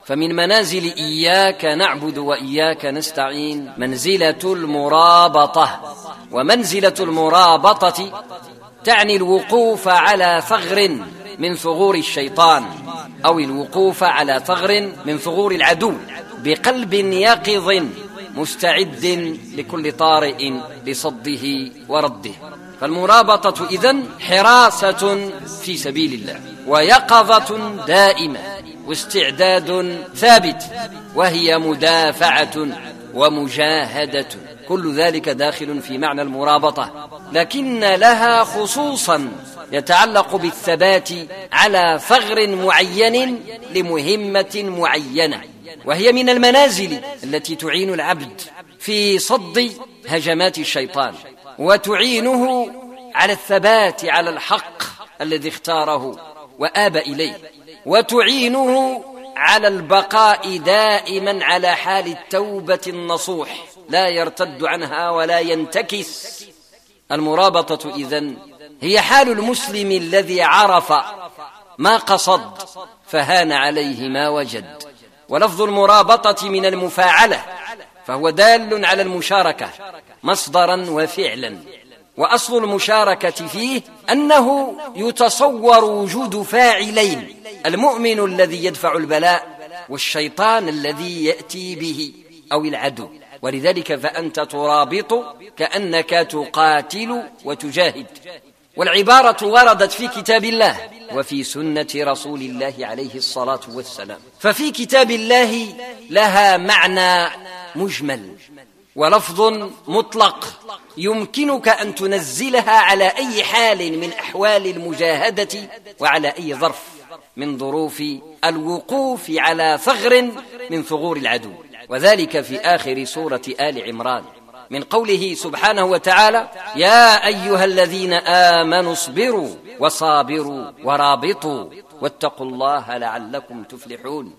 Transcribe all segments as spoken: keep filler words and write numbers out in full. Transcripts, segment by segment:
فمن منازل إياك نعبد وإياك نستعين منزلة المرابطة، ومنزلة المرابطة تعني الوقوف على ثغر من ثغور الشيطان، أو الوقوف على ثغر من ثغور العدو بقلب يقظ مستعد لكل طارئ لصده ورده. فالمرابطة إذن حراسة في سبيل الله، ويقظة دائمة، واستعداد ثابت، وهي مدافعة ومجاهدة، كل ذلك داخل في معنى المرابطة، لكن لها خصوصا يتعلق بالثبات على ثغر معين لمهمة معينة، وهي من المنازل التي تعين العبد في صد هجمات الشيطان، وتعينه على الثبات على الحق الذي اختاره وآب إليه، وتعينه على البقاء دائما على حال التوبة النصوح، لا يرتد عنها ولا ينتكس. المرابطة إذن هي حال المسلم الذي عرف ما قصد فهان عليه ما وجد. ولفظ المرابطة من المفاعلة، فهو دال على المشاركة مصدرا وفعلا، وأصل المشاركة فيه أنه يتصور وجود فاعلين: المؤمن الذي يدفع البلاء، والشيطان الذي يأتي به، أو العدو. ولذلك فأنت ترابط كأنك تقاتل وتجاهد. والعبارة وردت في كتاب الله وفي سنة رسول الله عليه الصلاة والسلام. ففي كتاب الله لها معنى مجمل ولفظ مطلق يمكنك أن تنزلها على أي حال من أحوال المجاهدة، وعلى أي ظرف من ظروف الوقوف على ثغر من ثغور العدو، وذلك في آخر سورة آل عمران من قوله سبحانه وتعالى: يا أيها الذين آمنوا اصبروا وصابروا ورابطوا واتقوا الله لعلكم تفلحون.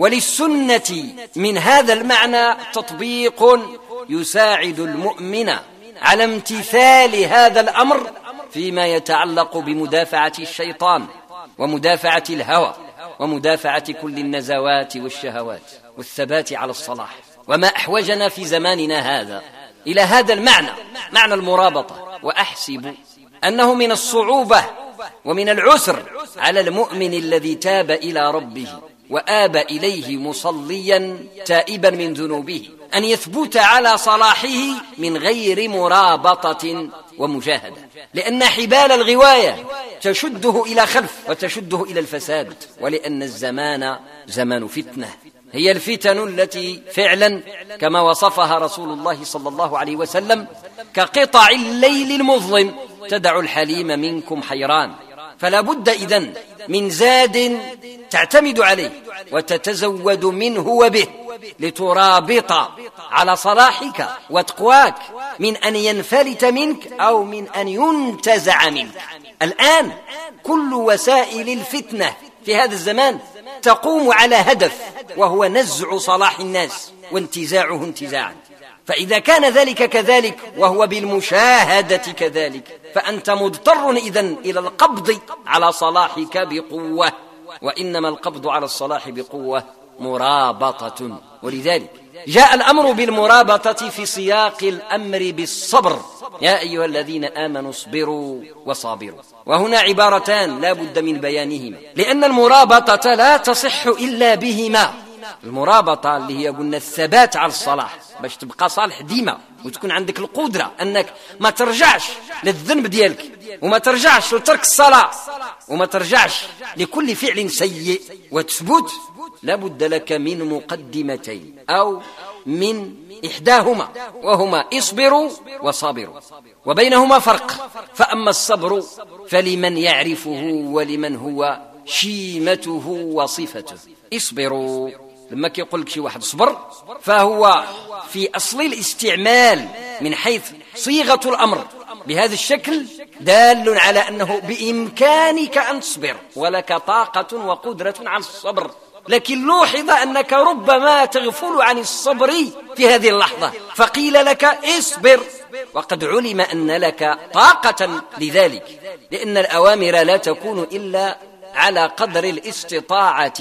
وللسنة من هذا المعنى تطبيق يساعد المؤمن على امتثال هذا الأمر فيما يتعلق بمدافعة الشيطان، ومدافعة الهوى، ومدافعة كل النزوات والشهوات، والثبات على الصلاح. وما أحوجنا في زماننا هذا إلى هذا المعنى، معنى المرابطة. وأحسب أنه من الصعوبة ومن العسر على المؤمن الذي تاب إلى ربه وآب إليه مصليا تائبا من ذنوبه أن يثبت على صلاحه من غير مرابطة ومجاهدة، لأن حبال الغواية تشده إلى خلف وتشده إلى الفساد، ولأن الزمان زمان فتنة، هي الفتن التي فعلا كما وصفها رسول الله صلى الله عليه وسلم كقطع الليل المظلم تدع الحليم منكم حيران. فلا بد إذن من زاد تعتمد عليه وتتزود منه وبه لترابط على صلاحك وتقواك من أن ينفلت منك أو من أن ينتزع منك. الآن كل وسائل الفتنة في هذا الزمان تقوم على هدف، وهو نزع صلاح الناس وانتزاعه انتزاعا. فإذا كان ذلك كذلك وهو بالمشاهدة كذلك، فأنت مضطر إذن إلى القبض على صلاحك بقوة، وإنما القبض على الصلاح بقوة مرابطة. ولذلك جاء الأمر بالمرابطة في سياق الأمر بالصبر: يا أيها الذين آمنوا اصبروا وصابروا. وهنا عبارتان لا بد من بيانهما، لأن المرابطة لا تصح إلا بهما. المرابطة اللي هي قلنا الثبات على الصلاح باش تبقى صالح ديما، وتكون عندك القدرة أنك ما ترجعش للذنب ديالك، وما ترجعش لترك الصلاة، وما ترجعش لكل فعل سيء، وتثبت لابد لك من مقدمتين أو من إحداهما، وهما اصبروا وصابروا، وبينهما فرق. فأما الصبر فلمن يعرفه ولمن هو شيمته وصفته. اصبروا لما كيقول لك شي واحد صبر، فهو في أصل الاستعمال من حيث صيغة الأمر بهذا الشكل دال على أنه بإمكانك أن تصبر، ولك طاقة وقدرة على الصبر. لكن لوحظ أنك ربما تغفل عن الصبر في هذه اللحظة، فقيل لك اصبر، وقد علم أن لك طاقة لذلك، لأن الأوامر لا تكون إلا على قدر الاستطاعة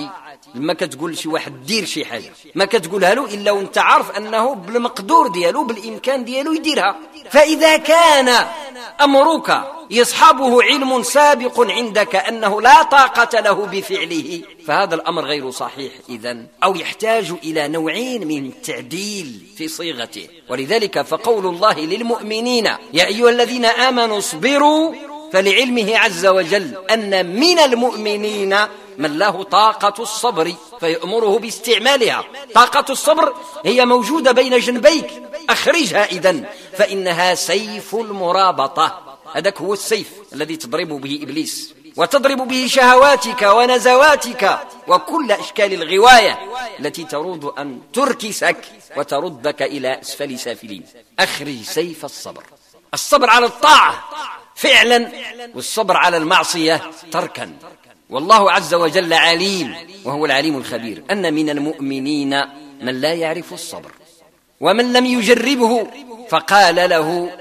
لما كتقول شي واحد دير شي حاجة ما كتقولها له إلا وانت عارف أنه بالمقدور ديالو بالإمكان ديالو يديرها. فإذا كان أمرك يصحبه علم سابق عندك أنه لا طاقة له بفعله فهذا الأمر غير صحيح إذن، أو يحتاج إلى نوعين من التعديل في صيغته. ولذلك فقول الله للمؤمنين يا أيها الذين آمنوا اصبروا فلعلمه عز وجل أن من المؤمنين من له طاقة الصبر فيأمره باستعمالها. طاقة الصبر هي موجودة بين جنبيك، أخرجها إذن، فإنها سيف المرابطة. هذاك هو السيف الذي تضرب به إبليس وتضرب به شهواتك ونزواتك وكل أشكال الغواية التي تريد أن تركسك وتردك إلى أسفل سافلين. أخرج سيف الصبر، الصبر على الطاعة فعلا والصبر على المعصية تركا. والله عز وجل عليم وهو العليم الخبير أن من المؤمنين من لا يعرف الصبر ومن لم يجربه فقال له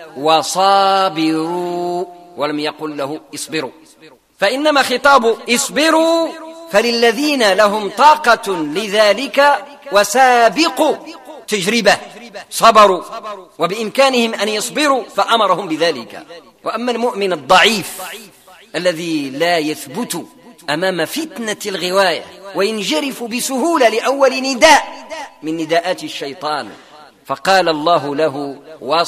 وصابروا ولم يقل له اصبروا، فإنما خطاب اصبروا فللذين لهم طاقة لذلك وسابقوا تجربة صبروا وبإمكانهم أن يصبروا فأمرهم بذلك. وأما المؤمن الضعيف الذي لا يثبت أمام فتنة الغواية وينجرف بسهولة لأول نداء من نداءات الشيطان فقال الله له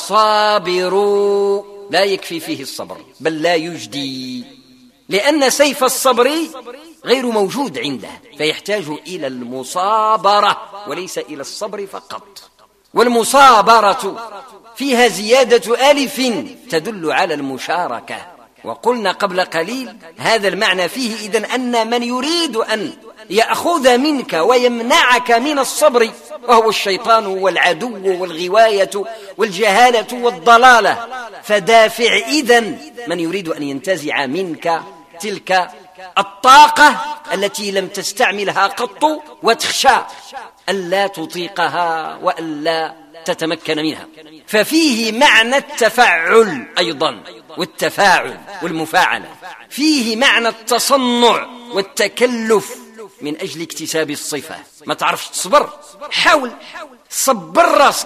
وصابروا لا يكفي فيه الصبر بل لا يجدي، لأن سيف الصبر غير موجود عنده فيحتاج إلى المصابرة وليس إلى الصبر فقط. والمصابرة فيها زيادة ألف تدل على المشاركة. وقلنا قبل قليل هذا المعنى فيه إذن أن من يريد أن يأخذ منك ويمنعك من الصبر وهو الشيطان والعدو والغواية والجهالة والضلالة، فدافع إذن من يريد أن ينتزع منك تلك الطاقة التي لم تستعملها قط وتخشى ألا تطيقها وألا تتمكن منها. ففيه معنى التفعل أيضا والتفاعل والمفاعلة، فيه معنى التصنع والتكلف من أجل اكتساب الصفة. ما تعرفش تصبر حاول صبر راسك،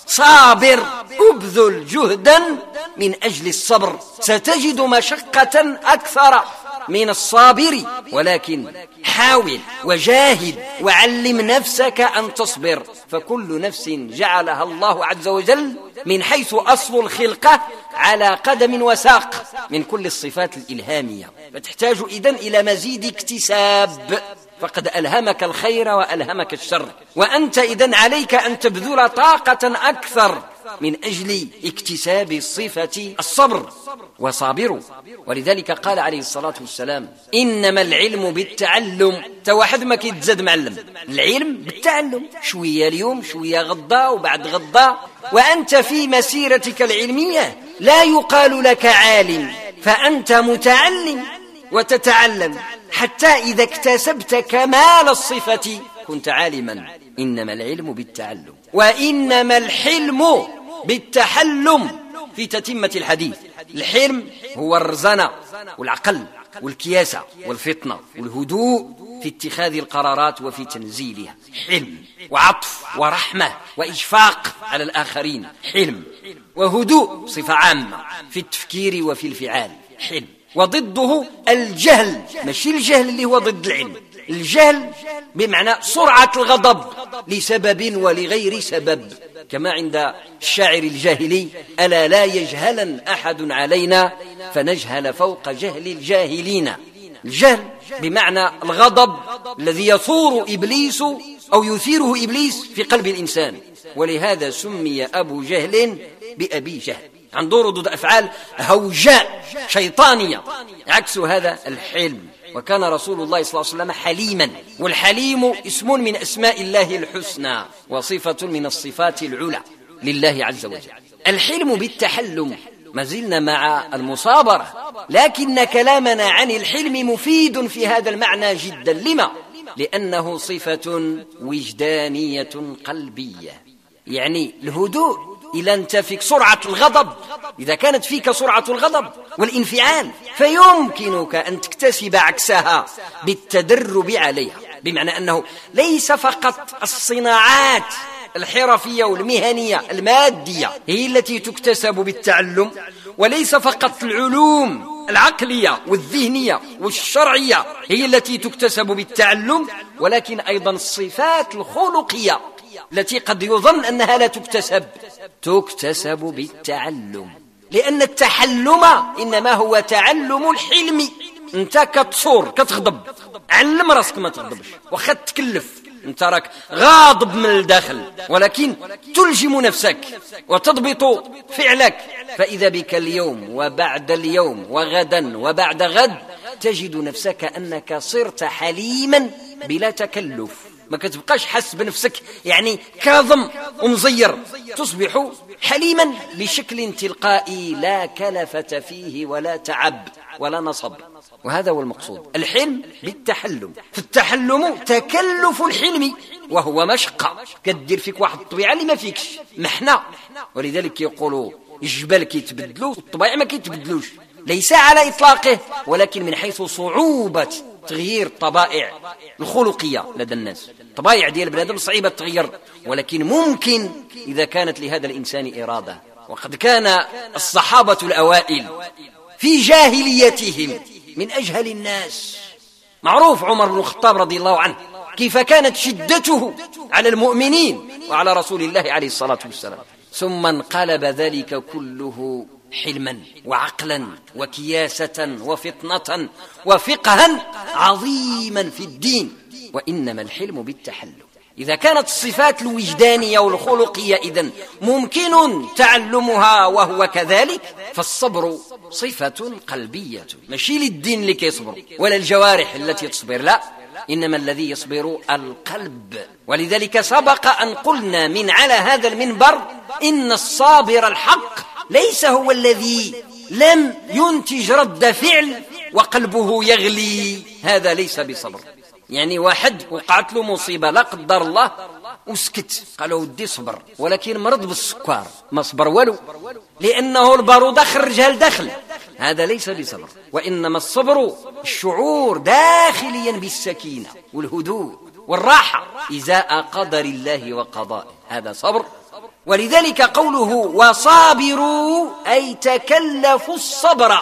صابر أبذل جهدا من أجل الصبر، ستجد مشقة أكثر من الصابر، ولكن حاول وجاهد وعلم نفسك أن تصبر، فكل نفس جعلها الله عز وجل من حيث أصل الخلقة على قدم وساق من كل الصفات الإلهامية، فتحتاج إذن إلى مزيد اكتساب، فقد ألهمك الخير وألهمك الشر، وأنت إذن عليك أن تبذل طاقة أكثر من أجل اكتساب صفة الصبر وصابروا. ولذلك قال عليه الصلاة والسلام إنما العلم بالتعلم. توحد ما كيتزاد معلم، العلم بالتعلم، شوية اليوم شوية غدا وبعد غدا، وأنت في مسيرتك العلمية لا يقال لك عالم، فأنت متعلم وتتعلم حتى إذا اكتسبت كمال الصفة كنت عالما. إنما العلم بالتعلم وإنما الحلم بالتحلم في تتمة الحديث. الحلم هو الرزانة والعقل والكياسة والفطنة والهدوء في اتخاذ القرارات وفي تنزيلها، حلم وعطف ورحمة وإشفاق على الآخرين، حلم وهدوء صفة عامة في التفكير وفي الفعال، حلم. وضده الجهل، ماشي الجهل اللي هو ضد العلم، الجهل بمعنى سرعة الغضب لسبب ولغير سبب، كما عند الشاعر الجاهلي ألا لا يجهلن أحد علينا فنجهل فوق جهل الجاهلين. الجهل بمعنى الغضب الذي يثور إبليس أو يثيره إبليس في قلب الإنسان، ولهذا سمي أبو جهل بأبي جهل، عنده ردود أفعال هوجاء شيطانية، عكس هذا الحلم. وكان رسول الله صلى الله عليه وسلم حليما، والحليم اسم من أسماء الله الحسنى وصفة من الصفات العلى لله عز وجل. الحلم بالتحلم، ما زلنا مع المصابرة، لكن كلامنا عن الحلم مفيد في هذا المعنى جدا. لما؟ لأنه صفة وجدانية قلبية، يعني الهدوء. إذا أنت فيك سرعة الغضب، إذا كانت فيك سرعة الغضب والانفعال فيمكنك أن تكتسب عكسها بالتدرب عليها. بمعنى أنه ليس فقط الصناعات الحرفية والمهنية المادية هي التي تكتسب بالتعلم، وليس فقط العلوم العقلية والذهنية والشرعية هي التي تكتسب بالتعلم، ولكن أيضا الصفات الخلقية التي قد يظن أنها لا تكتسب تكتسب بالتعلم. لأن التحلم إنما هو تعلم الحلم. أنت كتصور كتغضب، علم راسك ما تغضبش، واخا تكلف أنت راك غاضب من الداخل، ولكن تلجم نفسك وتضبط فعلك، فإذا بك اليوم وبعد اليوم وغدا وبعد غد تجد نفسك أنك صرت حليما بلا تكلف، ما كتبقاش حس بنفسك يعني كاظم ومزير، تصبح حليما بشكل تلقائي لا كلفة فيه ولا تعب ولا نصب. وهذا هو المقصود، الحلم بالتحلم. فالتحلم تكلف الحلم وهو مشقة، كدير فيك واحد الطبيعة اللي ما فيكش محنة، ولذلك يقولوا الجبال كيتبدلوا والطبيعة ما كيتبدلوش، ليس على إطلاقه ولكن من حيث صعوبة تغيير الطبائع الخلقية لدى الناس. الطبائع ديال البنادم صعيبة تغير، ولكن ممكن إذا كانت لهذا الإنسان إرادة. وقد كان الصحابة الأوائل في جاهليتهم من أجهل الناس. معروف عمر بن الخطاب رضي الله عنه كيف كانت شدته على المؤمنين وعلى رسول الله عليه الصلاة والسلام، ثم انقلب ذلك كله حلما وعقلا وكياسة وفطنة وفقها عظيما في الدين. وإنما الحلم بالتحلم. إذا كانت الصفات الوجدانية والخلقية إذن ممكن تعلمها وهو كذلك، فالصبر صفة قلبية، ماشي للدين اللي كيصبر ولا الجوارح التي تصبر، لا، إنما الذي يصبر القلب. ولذلك سبق أن قلنا من على هذا المنبر إن الصابر الحق ليس هو الذي لم ينتج رد فعل وقلبه يغلي، هذا ليس بصبر. يعني واحد وقعت له مصيبة لا قدر الله وسكت، قالوا ودي صبر، ولكن مرض بالسكر ما صبر والو، لأنه البارودة خرجها لداخل، هذا ليس بصبر. وإنما الصبر الشعور داخليا بالسكينة والهدوء والراحة إزاء قدر الله وقضائه، هذا صبر. ولذلك قوله وصابروا أي تكلفوا الصبر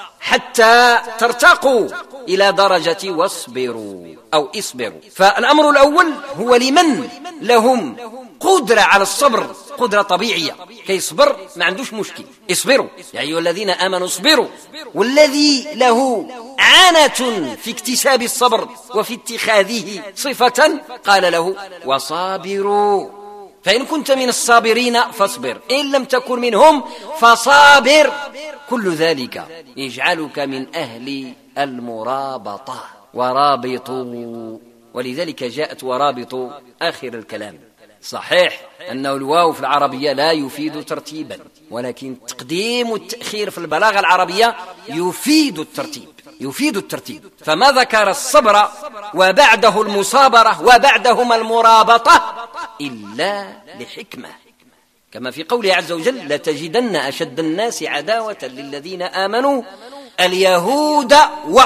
حتى ترتقوا إلى درجة واصبروا أو اصبروا. فالأمر الأول هو لمن لهم قدرة على الصبر، قدرة طبيعية، كي يصبر ما عندوش مشكل، اصبروا يا أيها الذين آمنوا اصبروا. والذي له عانة في اكتساب الصبر وفي اتخاذه صفة قال له وصابروا. فإن كنت من الصابرين فاصبر، إن لم تكن منهم فصابر. كل ذلك يجعلك من أهل المرابطة. ورابطوا، ولذلك جاءت ورابطوا آخر الكلام. صحيح أنه الواو في العربية لا يفيد ترتيبا، ولكن تقديم والتأخير في البلاغة العربية يفيد الترتيب، يفيد الترتيب. فما ذكر الصبر وبعده المصابرة وبعدهما المرابطة إلا لحكمة، كما في قوله عز وجل لتجدن أشد الناس عداوة للذين آمنوا اليهود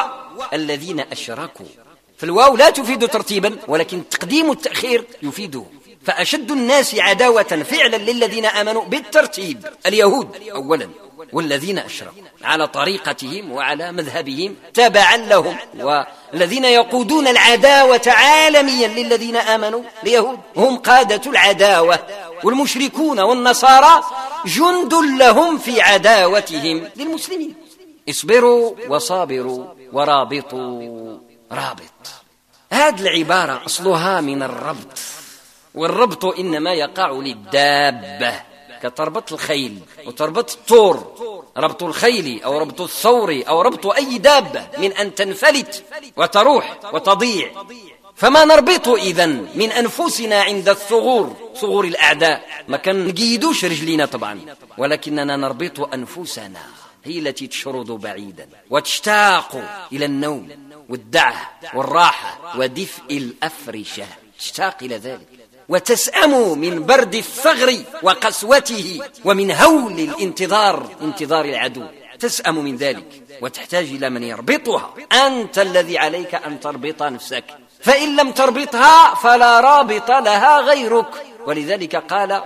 والذين أشركوا. فالواو لا تفيد ترتيبا، ولكن تقديم التأخير يفيده. فأشد الناس عداوة فعلا للذين آمنوا بالترتيب، اليهود أولا والذين أشركوا على طريقتهم وعلى مذهبهم تبعا لهم، والذين يقودون العداوة عالميا للذين آمنوا اليهود هم قادة العداوة، والمشركون والنصارى جند لهم في عداوتهم للمسلمين. اصبروا وصابروا ورابطوا. رابط هذه العبارة أصلها من الربط، والربط إنما يقع للدابة، كتربط الخيل وتربط الطور، ربط الخيل أو ربط الثور أو ربط أي دابة من أن تنفلت وتروح وتضيع. فما نربط إذن من أنفسنا عند الثغور، ثغور الأعداء، ما كان نقيدوش رجلينا طبعا، ولكننا نربط أنفسنا، هي التي تشرد بعيدا وتشتاق إلى النوم والدعة والراحة ودفء الأفرشة، تشتاق إلى ذلك، وتسأم من برد الثغر وقسوته ومن هول الانتظار، انتظار العدو، تسأم من ذلك وتحتاج إلى من يربطها. أنت الذي عليك أن تربط نفسك، فإن لم تربطها فلا رابط لها غيرك. ولذلك قال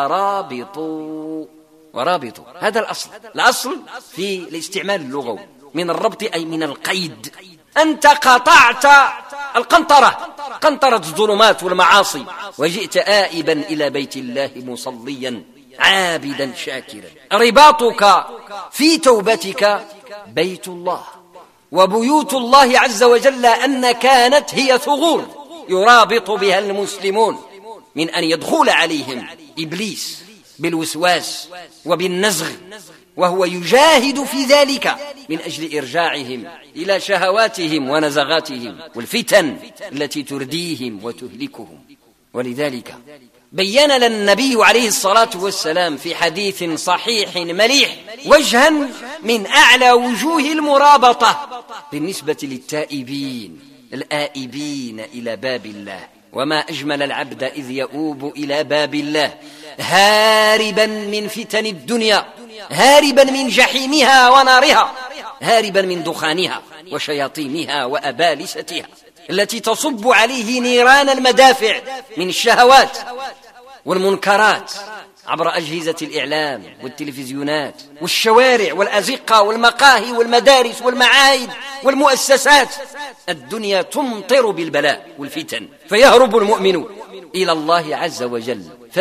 ورابطوا ورابطوا. هذا الأصل الأصل في الاستعمال اللغوي من الربط أي من القيد. أنت قطعت القنطرة، قنطرة الظلمات والمعاصي، وجئت آئبا إلى بيت الله مصليا عابدا شاكرا. رباطك في توبتك بيت الله، وبيوت الله عز وجل أن كانت هي ثغور يرابط بها المسلمون من أن يدخل عليهم إبليس بالوسواس وبالنزغ، وهو يجاهد في ذلك من أجل إرجاعهم إلى شهواتهم ونزغاتهم والفتن التي ترديهم وتهلكهم. ولذلك بيّن لنا النبي عليه الصلاة والسلام في حديث صحيح مليح وجها من أعلى وجوه المرابطة بالنسبة للتائبين الآئبين إلى باب الله. وما أجمل العبد إذ يؤوب إلى باب الله هاربا من فتن الدنيا، هاربا من جحيمها ونارها، هاربا من دخانها وشياطينها وأبالستها التي تصب عليه نيران المدافع من الشهوات والمنكرات عبر أجهزة الإعلام والتلفزيونات والشوارع والأزقة والمقاهي والمدارس والمعاهد والمؤسسات. الدنيا تمطر بالبلاء والفتن، فيهرب المؤمن إلى الله عز وجل.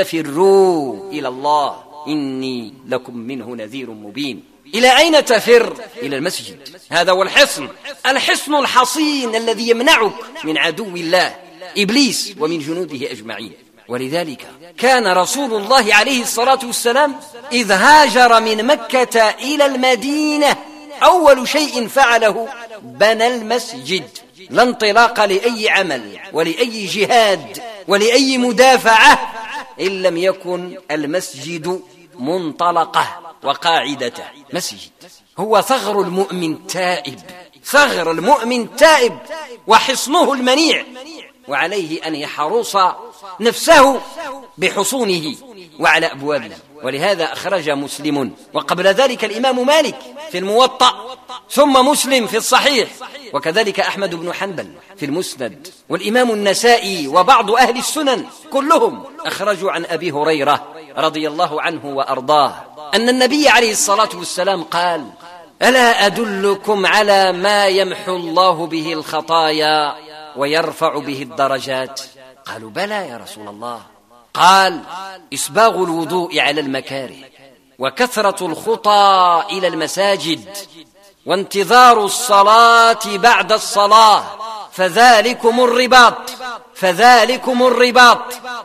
ففروا إلى الله إني لكم منه نذير مبين. إلى أين تفر؟ إلى المسجد. هذا هو الحصن، الحصن الحصين الذي يمنعك من عدو الله إبليس ومن جنوده أجمعين. ولذلك كان رسول الله عليه الصلاة والسلام إذ هاجر من مكة إلى المدينة أول شيء فعله بنى المسجد، لا انطلاق لأي عمل ولأي جهاد ولأي مدافعة إن لم يكن المسجد منطلقه وقاعدته. مسجد هو ثغر المؤمن تائب، ثغر المؤمن تائب وحصنه المنيع، وعليه أن يحرص نفسه بحصونه وعلى أبوابه. ولهذا أخرج مسلم وقبل ذلك الإمام مالك في الموطأ، ثم مسلم في الصحيح، وكذلك أحمد بن حنبل في المسند، والإمام النسائي وبعض أهل السنن كلهم أخرجوا عن أبي هريرة رضي الله عنه وأرضاه أن النبي عليه الصلاة والسلام قال: ألا أدلكم على ما يمحو الله به الخطايا ويرفع به الدرجات؟ قالوا: بلى يا رسول الله. قال: إسباغ الوضوء على المكاره، وكثرة الخطى إلى المساجد، وانتظار الصلاة بعد الصلاة، فذلكم الرباط فذلكم الرباط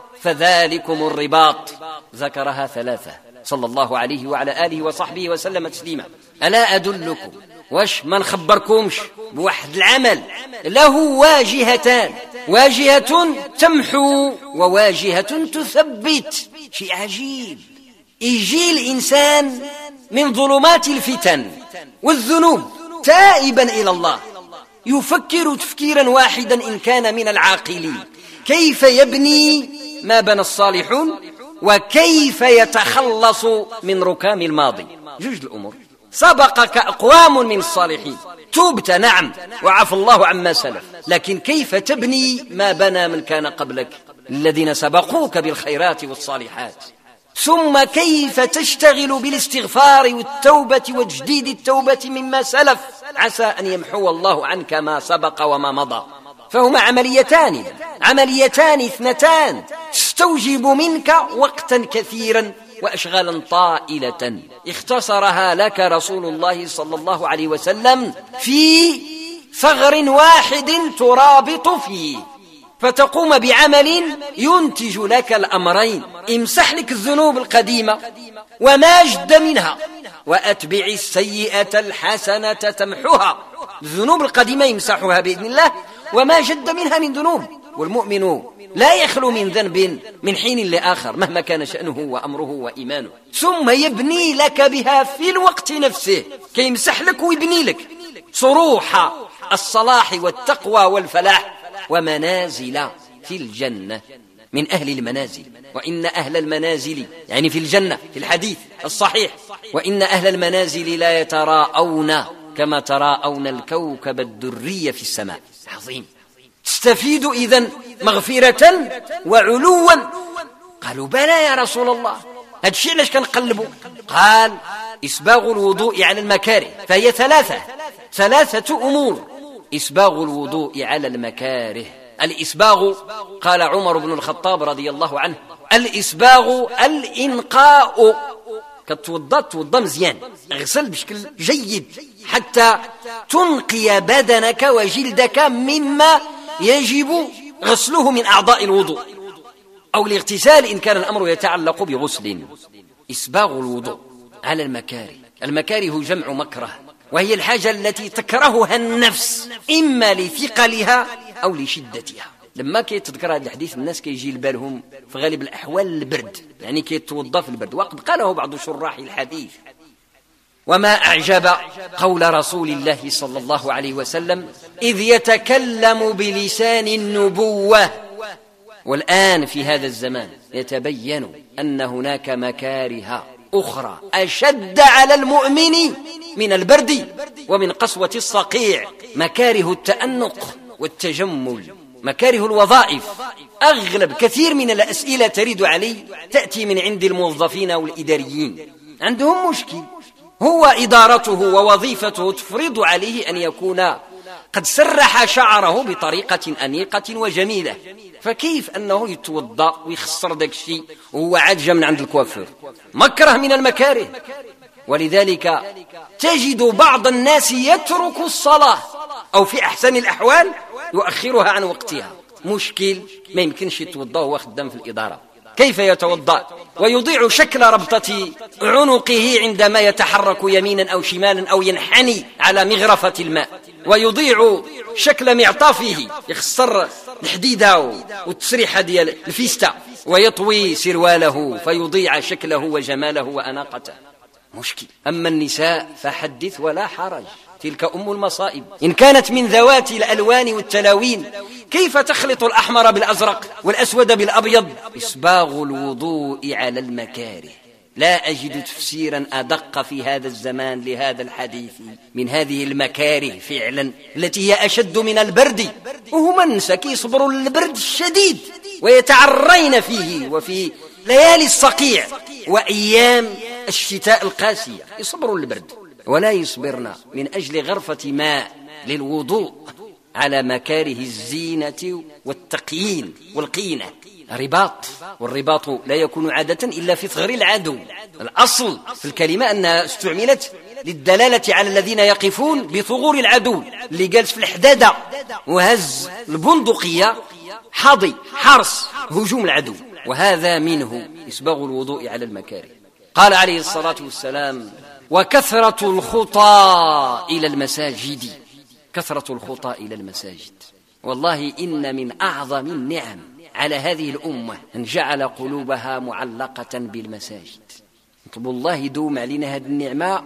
فذلكم الرباط. ذكرها ثلاثة صلى الله عليه وعلى آله وصحبه وسلم تسليما. ألا أدلكم؟ واش ما نخبركمش بواحد العمل له واجهتان، واجهة تمحو وواجهة تثبت. شيء عجيب، يجي الإنسان من ظلمات الفتن والذنوب تائبا إلى الله، يفكر تفكيرا واحدا إن كان من العاقلين كيف يبني ما بنى الصالحون وكيف يتخلص من ركام الماضي. جوج الأمور. سبقك أقوام من الصالحين، توبت نعم وعفى الله عما سلف، لكن كيف تبني ما بنى من كان قبلك الذين سبقوك بالخيرات والصالحات؟ ثم كيف تشتغل بالاستغفار والتوبة وتجديد التوبة مما سلف، عسى أن يمحو الله عنك ما سبق وما مضى. فهما عمليتان عمليتان اثنتان تستوجب منك وقتا كثيرا وأشغالا طائلة. اختصرها لك رسول الله صلى الله عليه وسلم في ثغر واحد ترابط فيه، فتقوم بعمل ينتج لك الأمرين: امسح لك الذنوب القديمة وما جد منها، وأتبع السيئة الحسنة تمحها. الذنوب القديمة يمسحها بإذن الله وما جد منها من ذنوب. والمؤمن لا يخلو من ذنب من حين لآخر مهما كان شأنه وأمره وإيمانه، ثم يبني لك بها في الوقت نفسه، كي يمسح لك ويبني لك صروح الصلاح والتقوى والفلاح ومنازل في الجنة من أهل المنازل. وإن أهل المنازل يعني في الجنة في الحديث الصحيح: وإن أهل المنازل لا يتراءون كما تراءون الكوكب الدري في السماء. عظيم. تستفيد إذن مغفرة وعلوا؟ قالوا بلى يا رسول الله. هذا الشيء علاش كنقلبوا؟ قال إسباغ الوضوء على المكاره، فهي ثلاثة ثلاثة أمور. إسباغ الوضوء على المكاره. الإسباغ قال عمر بن الخطاب رضي الله عنه: الإسباغ الإنقاء، كتوضى توضى مزيان، اغسل بشكل جيد حتى تنقي بدنك وجلدك مما يجب غسله من أعضاء الوضوء أو الاغتسال إن كان الأمر يتعلق بغسل. إسباغ الوضوء على المكاره. المكاره جمع مكره، وهي الحاجة التي تكرهها النفس إما لثقلها أو لشدتها. لما كيتذكر هذا الحديث الناس كيجي لبالهم في غالب الأحوال البرد، يعني كيتوضى في البرد، وقد قاله بعض شراح الحديث. وما أعجب قول رسول الله صلى الله عليه وسلم: إذ يتكلم بلسان النبوة. والآن في هذا الزمان يتبين أن هناك مكاره أخرى أشد على المؤمن من البرد ومن قسوة الصقيع، مكاره التأنق والتجمل، مكاره الوظائف. أغلب كثير من الأسئلة ترد علي تأتي من عند الموظفين والإداريين، عندهم مشكل، هو إدارته ووظيفته تفرض عليه أن يكون قد سرح شعره بطريقة أنيقة وجميلة، فكيف أنه يتوضأ ويخسر داك الشيء وهو عاد جا من عند الكوافير؟ مكره من المكاره. ولذلك تجد بعض الناس يترك الصلاة أو في أحسن الأحوال يؤخرها عن وقتها. مشكل، ما يمكنش يتوضأ وهو خدام في الإدارة. كيف يتوضأ ويضيع شكل ربطة عنقه عندما يتحرك يمينا أو شمالا أو ينحني على مغرفة الماء، ويضيع شكل معطافه، يخسر الحديدة والتسريحة ديال الفيستا، ويطوي سرواله فيضيع شكله وجماله وأناقته. مشكل. أما النساء فحدث ولا حرج، تلك أم المصائب. إن كانت من ذوات الألوان والتلاوين، كيف تخلط الأحمر بالأزرق والأسود بالأبيض؟ إسباغ الوضوء على المكاره. لا أجد تفسيرا أدق في هذا الزمان لهذا الحديث من هذه المكاره فعلا التي هي أشد من البرد. وهما النساء كيصبروا للبرد الشديد ويتعرين فيه، وفي ليالي الصقيع وأيام الشتاء القاسية يصبروا للبرد، ولا يصبرنا من أجل غرفة ماء للوضوء على مكاره الزينة والتقيين والقينة. رباط، والرباط لا يكون عادة إلا في ثغر العدو. الأصل في الكلمة أنها استعملت للدلالة على الذين يقفون بثغور العدو، اللي جالس في الحدادة وهز البندقية حاضي حرس هجوم العدو، وهذا منه إسباغ الوضوء على المكاره. قال عليه الصلاة والسلام: وكثرة الخطى إلى المساجد. كثرة الخطى إلى المساجد، والله إن من أعظم النعم على هذه الأمة أن جعل قلوبها معلقة بالمساجد. نطلب الله يدوم علينا هذه النعمة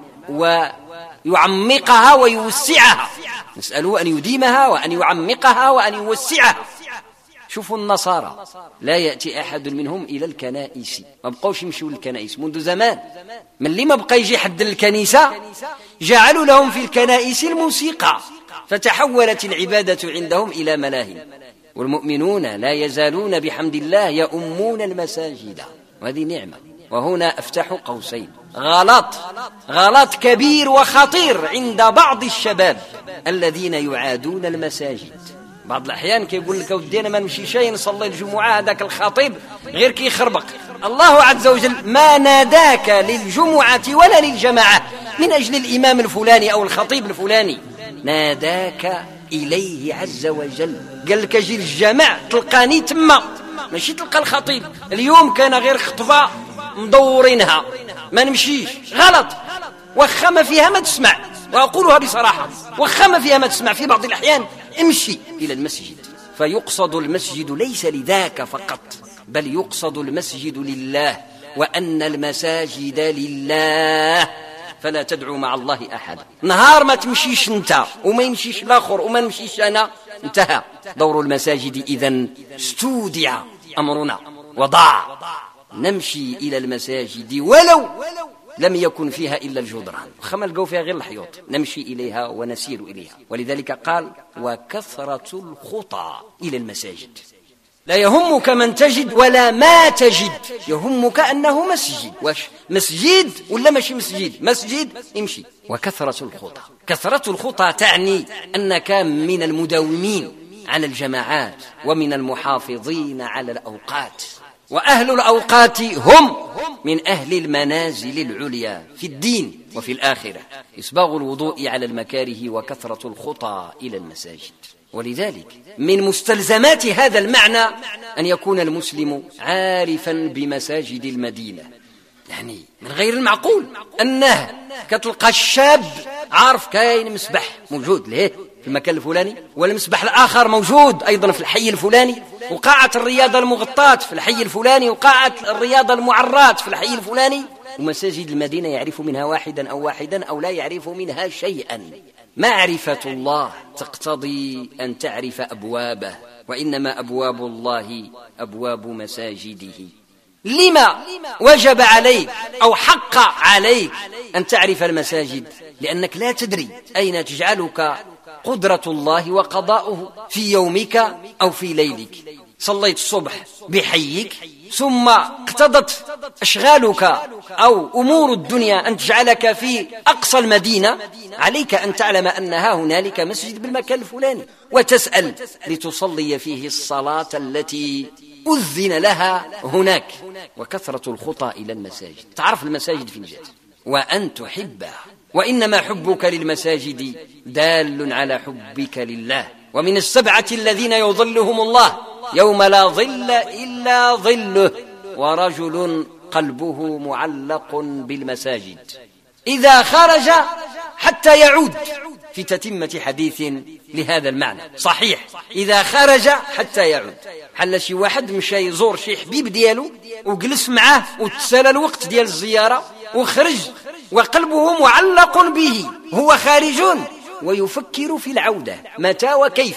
ويعمقها ويوسعها، نسأله أن يديمها وأن يعمقها وأن يوسعها. شوفوا النصارى، لا يأتي أحد منهم إلى الكنائس، ما بقوش يمشوا للكنائس منذ زمان. من اللي ما بقى يجي حد للكنيسة جعلوا لهم في الكنائس الموسيقى، فتحولت العبادة عندهم إلى ملاهي. والمؤمنون لا يزالون بحمد الله يؤمون المساجد، وهذه نعمة. وهنا أفتح قوسين، غلط غلط كبير وخطير عند بعض الشباب الذين يعادون المساجد. بعض الأحيان كيقول لك ودي أنا ما نمشي شيء نصلي الجمعة، هذاك الخطيب غير كيخربق. الله عز وجل ما ناداك للجمعة ولا للجماعة من أجل الإمام الفلاني أو الخطيب الفلاني، ناداك إليه عز وجل، قال لك أجي الجماع تلقاني تما، ماشي تلقى الخطيب. اليوم كان غير خطبة مدورينها ما نمشيش، غلط. وخا ما فيها ما تسمع، وأقولها بصراحة، وخا ما فيها ما تسمع في بعض الأحيان امشي إلى المسجد. فيقصد المسجد ليس لذاك فقط، بل يقصد المسجد لله، وأن المساجد لله، فلا تدعو مع الله أحد. نهار ما تمشيش انت وما يمشيش الآخر وما نمشيش أنا، انتهى دور المساجد. إذن استودع أمرنا وضاع. نمشي إلى المساجد ولو لم يكن فيها إلا الجدران، وخما لقوا فيها غير الحيوط نمشي إليها ونسير إليها. ولذلك قال وكثرة الخطى إلى المساجد. لا يهمك من تجد ولا ما تجد، يهمك أنه مسجد. واش مسجد ولا ماشي مسجد؟ مسجد امشي. وكثرة الخطى، كثرة الخطى تعني أنك من المداومين على الجماعات ومن المحافظين على الأوقات. وأهل الأوقات هم من أهل المنازل العليا في الدين وفي الآخرة. إسباغ الوضوء على المكاره وكثرة الخطى إلى المساجد. ولذلك من مستلزمات هذا المعنى أن يكون المسلم عارفا بمساجد المدينة. يعني من غير المعقول أنه كتلقى الشاب عارف كاين مسبح موجود ليه في المكان الفلاني، والمسبح الآخر موجود أيضا في الحي الفلاني، وقاعة الرياضة المغطاة في الحي الفلاني، وقاعة الرياضة المعرات في الحي الفلاني، ومساجد المدينة يعرف منها واحدا أو واحدا أو لا يعرف منها شيئا. معرفة الله تقتضي أن تعرف أبوابه، وإنما أبواب الله أبواب مساجده. لما وجب عليك أو حق عليك أن تعرف المساجد؟ لأنك لا تدري أين تجعلك قدرة الله وقضاؤه في يومك أو في ليلك. صليت الصبح بحيك ثم اقتضت أشغالك أو أمور الدنيا أن تجعلك في أقصى المدينة، عليك أن تعلم أنها هنالك مسجد بالمكان الفلاني، وتسأل لتصلي فيه الصلاة التي أذن لها هناك. وكثرة الخطى إلى المساجد، تعرف المساجد في جهة وأن تحبها، وإنما حبك للمساجد دال على حبك لله. ومن السبعة الذين يظلهم الله يوم لا ظل إلا ظله ورجل قلبه معلق بالمساجد إذا خرج حتى يعود، في تتمة حديث لهذا المعنى صحيح، إذا خرج حتى يعود. حل شي واحد مشى يزور شي حبيب ديالو وجلس معاه وتسالى الوقت ديال الزيارة وخرج وقلبه معلق به، هو خارج ويفكر في العودة متى وكيف.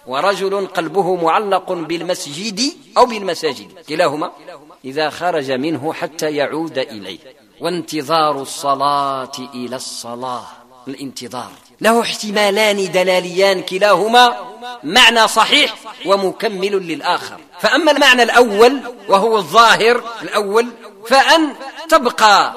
ورجل قلبه معلق بالمسجد أو بالمساجد كلاهما إذا خرج منه حتى يعود إليه. وانتظار الصلاة إلى الصلاة، الانتظار له احتمالان دلاليان كلاهما معنى صحيح ومكمل للآخر. فأما المعنى الأول وهو الظاهر الأول فأن تبقى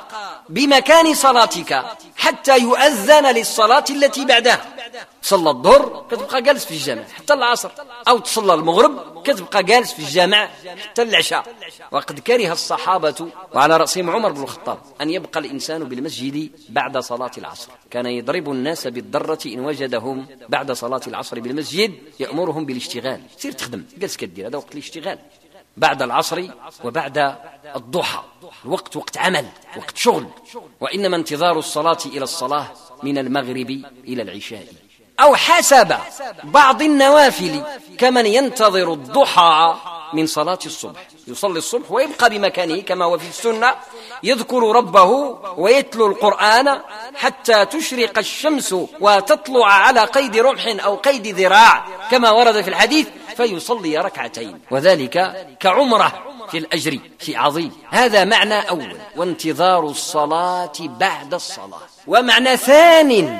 بمكان صلاتك حتى يؤذن للصلاة التي بعدها. صلى الظهر كتبقى جالس في الجامع حتى العصر، أو تصلى المغرب كتبقى جالس في الجامع حتى العشاء. وقد كره الصحابة وعلى رأسهم عمر بن الخطاب أن يبقى الإنسان بالمسجد بعد صلاة العصر، كان يضرب الناس بالضرة إن وجدهم بعد صلاة العصر بالمسجد، يأمرهم بالاشتغال، سير تخدم جالس كدير، هذا وقت الاشتغال بعد العصر وبعد الضحى، الوقت وقت عمل وقت شغل. وإنما انتظار الصلاة إلى الصلاة من المغرب إلى العشاء، أو حسب بعض النوافل كمن ينتظر الضحى من صلاة الصبح، يصلي الصبح ويبقى بمكانه كما هو في السنة، يذكر ربه ويتلو القرآن حتى تشرق الشمس وتطلع على قيد رمح أو قيد ذراع كما ورد في الحديث، فيصلي ركعتين، وذلك كعمرة في الأجر، شيء عظيم. هذا معنى أول، وانتظار الصلاة بعد الصلاة. ومعنى ثان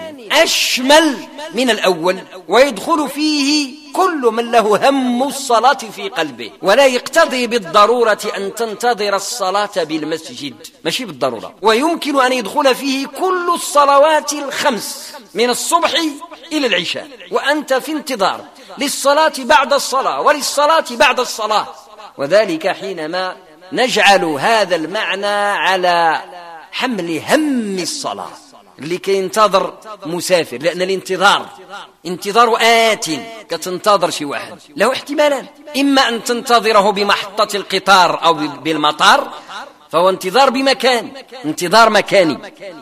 أشمل من الأول، ويدخل فيه كل من له هم الصلاة في قلبه، ولا يقتضي بالضرورة أن تنتظر الصلاة بالمسجد، ماشي بالضرورة، ويمكن أن يدخل فيه كل الصلوات الخمس من الصبح إلى العشاء، وأنت في انتظار للصلاة بعد الصلاة وللصلاة بعد الصلاة. وذلك حينما نجعل هذا المعنى على حمل هم الصلاة اللي كينتظر مسافر، لأن الانتظار انتظار آت، كتنتظر شي واحد له احتمالان، إما أن تنتظره بمحطة القطار أو بالمطار فهو انتظار بمكان، انتظار مكاني،